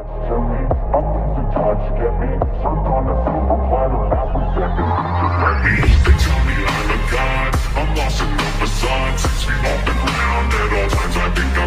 Chill me, I'm losing touch, get me served on a silver platter, every second just let me. They tell me I'm a god, I'm lost in the facade, 6 feet off the ground at all times. I think